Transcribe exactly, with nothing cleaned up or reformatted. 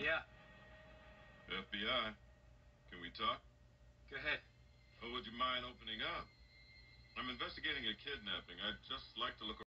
Yeah, F B I, can we talk? go ahead. Oh, would you mind opening up? I'm investigating a kidnapping. I'd just like to look